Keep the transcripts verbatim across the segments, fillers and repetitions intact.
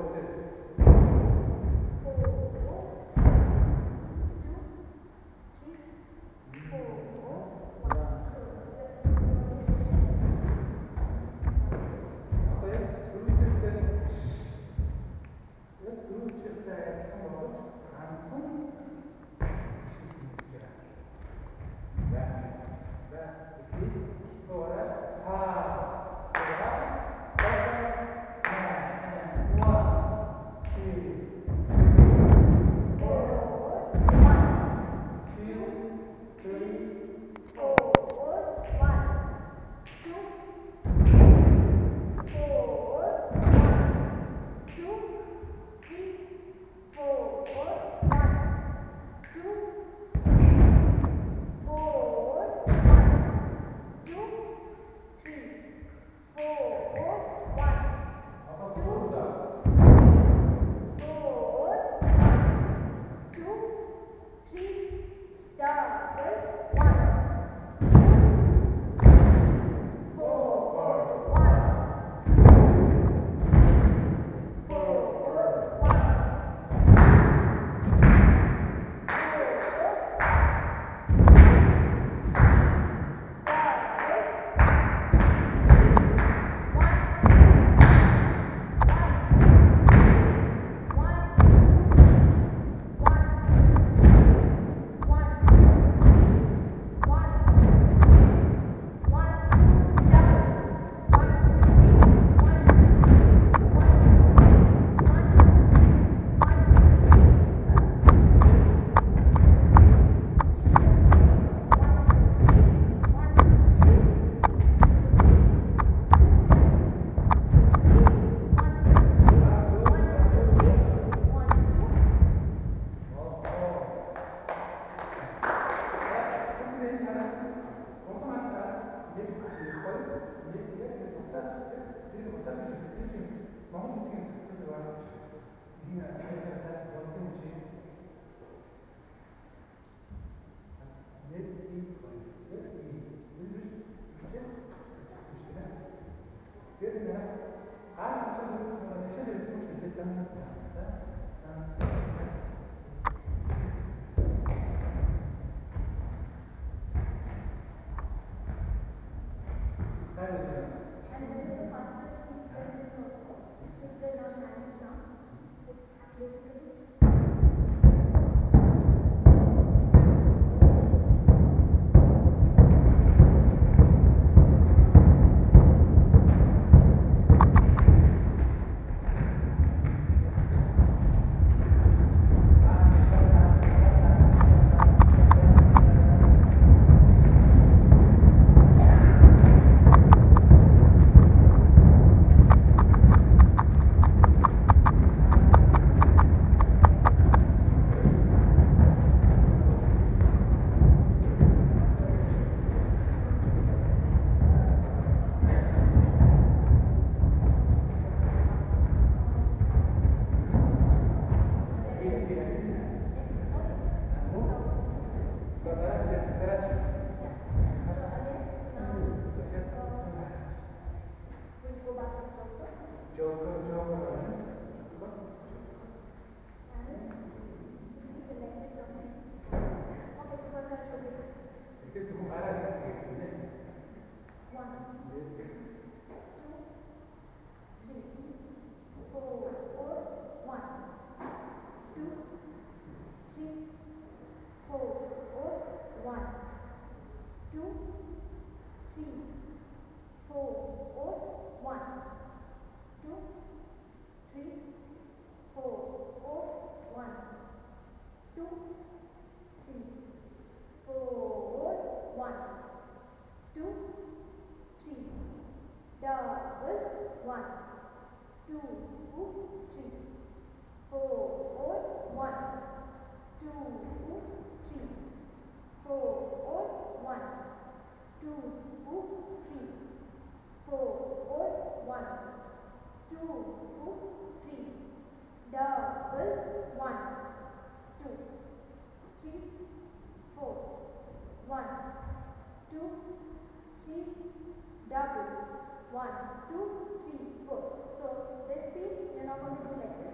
double. One, two, three, four. So this speed, you're not going to do like this.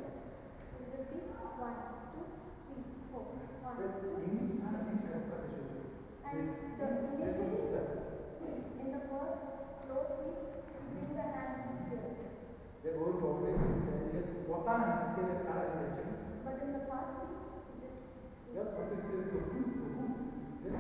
English and English repetition. And the initially, in the first slow speed, you bring the hand here. They go to always what are the direction? But in the fast speed, you just. Yes, what is the to who to who? Yes.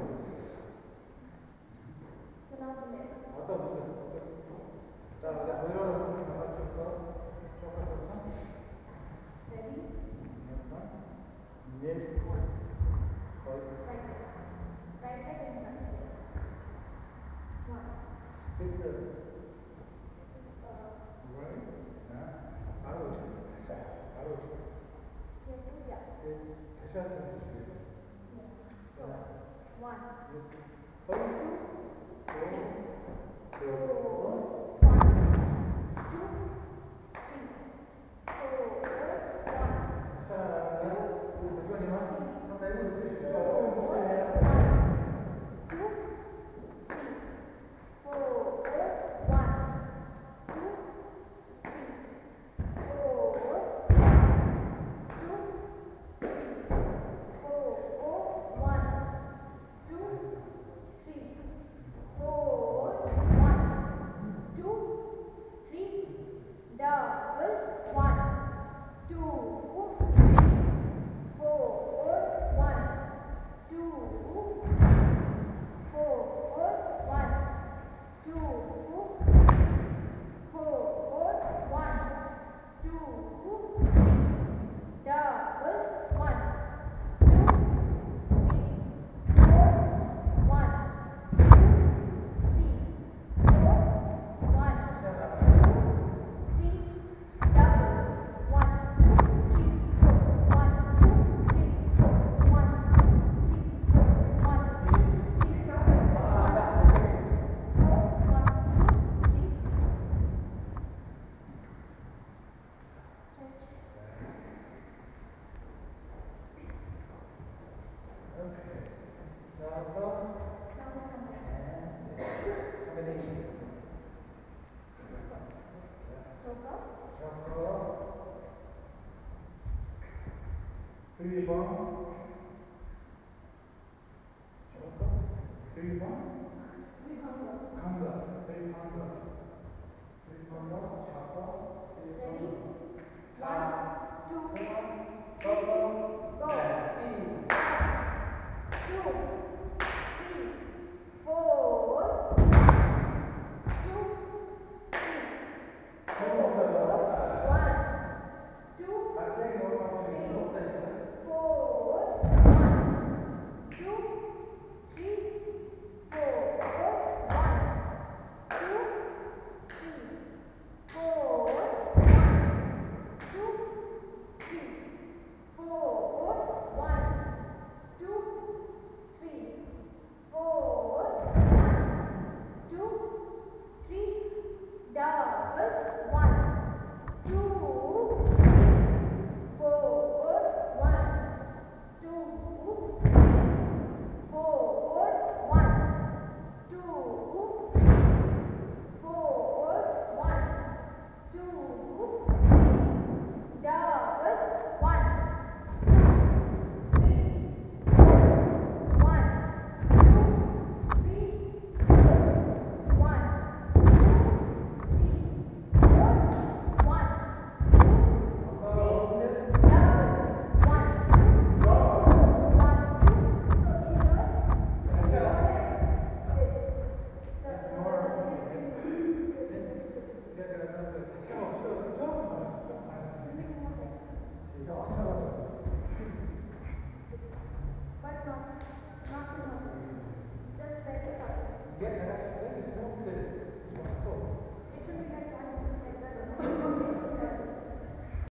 So now the left. What are the focus? So the whole of the focus focus on. Ready? Yes, sir. Left. Right leg. Right leg and front leg. One. This uh, Uh, right. Yeah. Arrow. Arrow. here two, yeah. Pressure transfer. Yeah. So, one, two, Four. three, Four. four, one, two, three, four, one, Which one you want? Sometimes you push it. two, three, four, one, two, three, four, two, three, four, one, two, three, four, one, two, three, double, one, two, three, four, one, two, three, four, one, two, three, four, one, two, three, double, one, two, three, four, one, two, three, four, one, three, double, one, two, three, four, one, two, three, four, one, three, four, one, three, double, one, four, one, two, three. Stretch. Okay. Now, Now we come back. combination. Chopra. Chakra. Three bomb.